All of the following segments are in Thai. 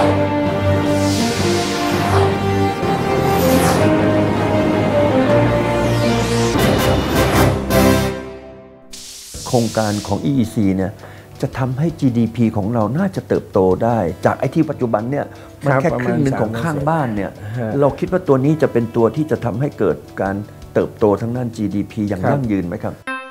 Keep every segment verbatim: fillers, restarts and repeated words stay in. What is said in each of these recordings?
โครงการของ อี อี ซี เนี่ยจะทำให้ จี ดี พี ของเราน่าจะเติบโตได้จากไอ้ที่ปัจจุบันเนี่ยมันแค่ครึ่งหนึ่งของข้างบ้านเนี่ยเราคิดว่าตัวนี้จะเป็นตัวที่จะทำให้เกิดการเติบโตทั้งด้าน จี ดี พี อย่างยั่งยืนไหมครับ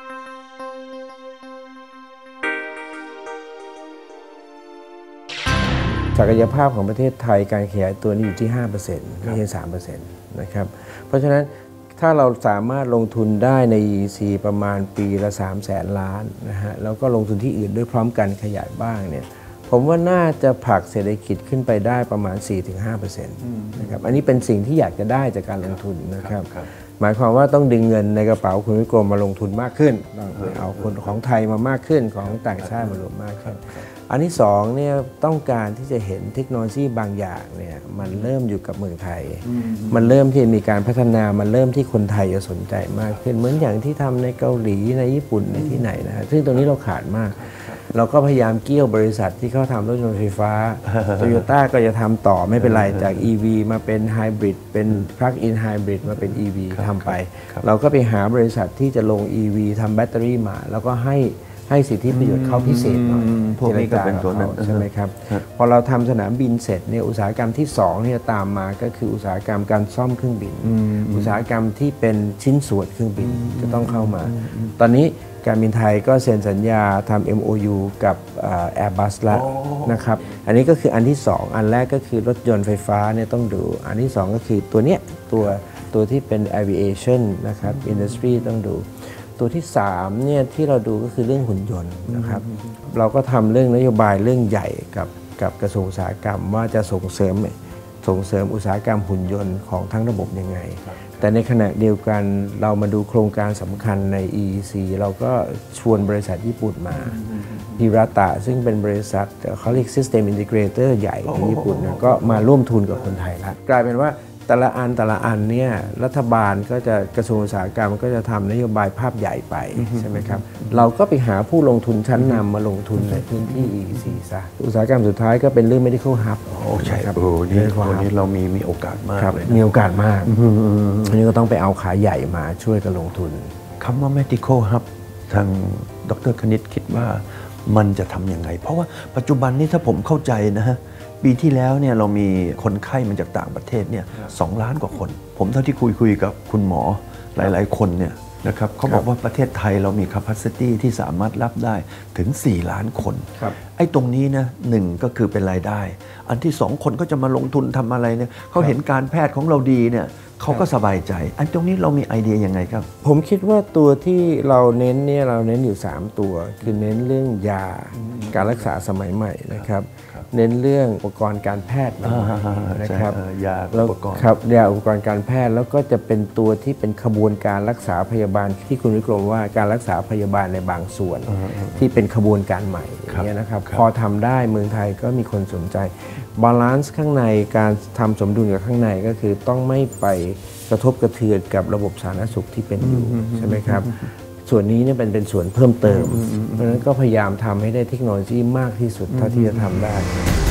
ศักยภาพของประเทศไทยการขยายตัวนี้อยู่ที่ ห้าเปอร์เซ็นต์ ไม่ใช่ สามเปอร์เซ็นต์ นะครับเพราะฉะนั้นถ้าเราสามารถลงทุนได้ใน อี อี ซี ประมาณปีละสามแสนล้านนะฮะแล้วก็ลงทุนที่อื่นด้วยพร้อมกันขยายบ้างเนี่ยผมว่าน่าจะผลักเศรษฐกิจขึ้นไปได้ประมาณ สี่ถึงห้าเปอร์เซ็นต์ นะครับอันนี้เป็นสิ่งที่อยากจะได้จากการลงทุนนะครับหมายความว่าต้องดึงเงินในกระเป๋าคุณวิกรมมาลงทุนมากขึ้นเอาคนของไทยมามากขึ้นของต่างชาติมารวมมากขึ้นอันที่สองเนี่ยต้องการที่จะเห็นเทคโนโลยีบางอย่างเนี่ยมันเริ่มอยู่กับเมืองไทยมันเริ่มที่มีการพัฒนามันเริ่มที่คนไทยจะสนใจมากขึ้นเหมือนอย่างที่ทำในเกาหลีในญี่ปุ่นในที่ไหนนะฮะซึ่งตรงนี้เราขาดมากเราก็พยายามเกี่ยวบริษัทที่เขาทำรถยนต์ไฟฟ้า โตโยต้าก็จะทำต่อไม่เป็นไรจาก อี วี มาเป็นไฮบริดเป็น Plug-in Hybrid มาเป็น อี วี ทำไปเราก็ไปหาบริษัทที่จะลง อี วี ทำแบตเตอรี่มาแล้วก็ให้ให้สิทธิประโยชน์เขาพิเศษหน่อยพวกนี้ก็เป็นตัวนั้นใช่ไหมครับพอเราทำสนามบินเสร็จเนี่ยอุตสาหกรรมที่สองเนี่ยตามมาก็คืออุตสาหกรรมการซ่อมเครื่องบินอุตสาหกรรมที่เป็นชิ้นส่วนเครื่องบินจะต้องเข้ามาตอนนี้การบินไทยก็เซ็นสัญญาทำ เอ็ม โอ ยู กับ Airbus แล้วนะครับอันนี้ก็คืออันที่สองอันแรกก็คือรถยนต์ไฟฟ้าเนี่ยต้องดูอันที่สองก็คือตัวเนี้ยตัวตัวที่เป็น aviation นะครับ industry ต้องดูตัวที่สามเนี่ยที่เราดูก็คือเรื่องหุ่นยนต์นะครับเราก็ทำเรื่องนโยบายเรื่องใหญ่กับกับกระทรวงอุตสาหกรรมว่าจะส่งเสริมส่งเสริมอุตสาหกรรมหุ่นยนต์ของทั้งระบบยังไงแต่ในขณะเดียวกันเรามาดูโครงการสำคัญใน อี อี ซี เราก็ชวนบริษัทญี่ปุ่นมาฮิราตะซึ่งเป็นบริษัทเขาเรียก System Integrator ใหญ่ของญี่ปุ่นนะก็มาร่วมทุนกับคนไทยแล้วกลายเป็นว่าแต่ละอันแต่ละอันเนี่ยรัฐบาลก็จะกระทรวงอุตสาหกรรมก็จะทำนโยบายภาพใหญ่ไปใช่ไหมครับเราก็ไปหาผู้ลงทุนชั้นนำมาลงทุนในพื้นที่ อี อี ซี ซะอุตสาหกรรมสุดท้ายก็เป็นเรื่อง medical hub โอ้ใช่ครับโอ้นี่วันนี้เรามีมีโอกาสมากเลยมีโอกาสมากอันนี้ก็ต้องไปเอาขาใหญ่มาช่วยกันลงทุนคำว่า medical hub ทางดร.คณิตคิดว่ามันจะทำยังไงเพราะว่าปัจจุบันนี้ถ้าผมเข้าใจนะฮะปีที่แล้วเนี่ยเรามีคนไข้มาจากต่างประเทศเนี่ยสองล้านกว่าคนผมเท่าที่คุยคุยกับคุณหมอหลายๆคนเนี่ยนะครับเขาบอกว่าประเทศไทยเรามี capacity ที่สามารถรับได้ถึงสี่ล้านคนไอ้ตรงนี้นะหนึ่งก็คือเป็นรายได้อันที่สองคนก็จะมาลงทุนทำอะไรเนี่ยเขาเห็นการแพทย์ของเราดีเนี่ยเขาก็สบายใจอันตรงนี้เรามีไอเดียยังไงครับผมคิดว่าตัวที่เราเน้นเนี่ยเราเน้นอยู่สามตัวคือเน้นเรื่องยาการรักษาสมัยใหม่นะครับเน้นเรื่องอุปกรณ์การแพทย์นะครับยาอุปกรณ์ครับยาอุปกรณ์การแพทย์แล้วก็จะเป็นตัวที่เป็นขบวนการรักษาพยาบาลที่คุณวิกรมว่าการรักษาพยาบาลในบางส่วนที่เป็นขบวนการใหม่อย่างนี้นะครับพอทำได้เมืองไทยก็มีคนสนใจบาลานซ์ข้างในการทำสมดุลกับข้างในก็คือต้องไม่ไปกระทบกระเทือนกับระบบสาธารณสุขที่เป็นอยู่ใช่ไหมครับส่วนนี้เนี่ยเป็นเป็นส่วนเพิ่มเติมเพราะฉะนั้นก็พยายามทำให้ได้เทคโนโลยีมากที่สุดเท่าที่จะทำได้